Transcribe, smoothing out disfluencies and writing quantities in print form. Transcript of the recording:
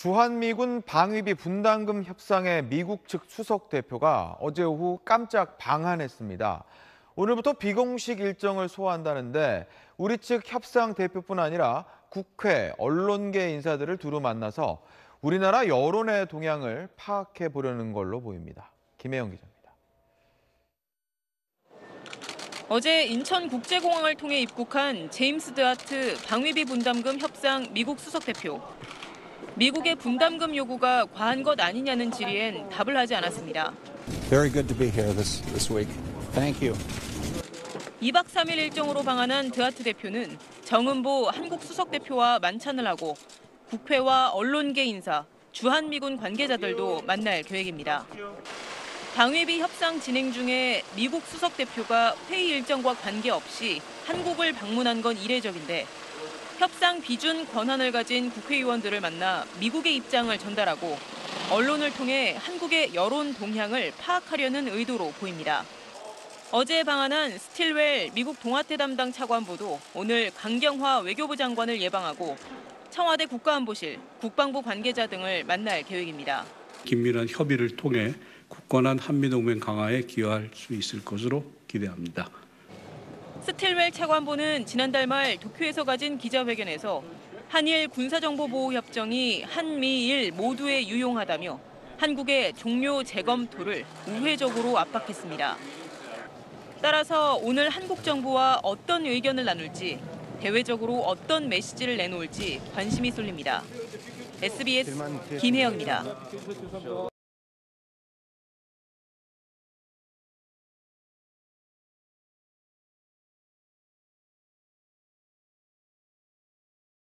주한미군 방위비 분담금 협상에 미국 측 수석 대표가 어제 오후 깜짝 방한했습니다. 오늘부터 비공식 일정을 소화한다는데 우리 측 협상 대표뿐 아니라 국회, 언론계 인사들을 두루 만나서 우리나라 여론의 동향을 파악해 보려는 걸로 보입니다. 김혜영 기자입니다. 어제 인천국제공항을 통해 입국한 제임스 드하트 방위비 분담금 협상 미국 수석 대표. 미국의 분담금 요구가 과한 것 아니냐는 질의엔 답을 하지 않았습니다. Very good to be here this week. Thank you. 2박 3일 일정으로 방한한 드하트 대표는 정은보 한국 수석 대표와 만찬을 하고 국회와 언론계 인사, 주한미군 관계자들도 만날 계획입니다. 방위비 협상 진행 중에 미국 수석 대표가 회의 일정과 관계없이 한국을 방문한 건 이례적인데 협상 비준 권한을 가진 국회의원들을 만나 미국의 입장을 전달하고 언론을 통해 한국의 여론 동향을 파악하려는 의도로 보입니다. 어제 방한한 스틸웰 미국 동아태 담당 차관보도 오늘 강경화 외교부 장관을 예방하고 청와대 국가안보실, 국방부 관계자 등을 만날 계획입니다. 긴밀한 협의를 통해 굳건한 한미동맹 강화에 기여할 수 있을 것으로 기대합니다. 스틸웰 차관보는 지난달 말 도쿄에서 가진 기자회견에서 한일 군사정보보호협정이 한미일 모두에 유용하다며 한국의 종료 재검토를 우회적으로 압박했습니다. 따라서 오늘 한국 정부와 어떤 의견을 나눌지, 대외적으로 어떤 메시지를 내놓을지 관심이 쏠립니다. SBS 김혜영입니다.